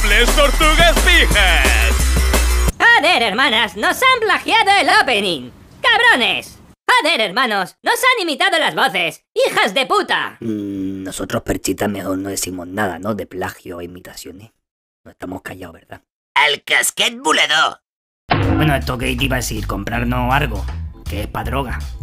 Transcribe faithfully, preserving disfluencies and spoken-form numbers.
¡Increíbles tortugas pijas! ¡Joder, hermanas! ¡Nos han plagiado el opening! ¡Cabrones! ¡Joder, hermanos! ¡Nos han imitado las voces! ¡Hijas de puta! Mm, nosotros, Perchita, mejor no decimos nada, ¿no? De plagio e imitaciones. No estamos callados, ¿verdad? ¡El casquet volador! Bueno, esto que te iba a decir, comprarnos algo, que es pa' droga.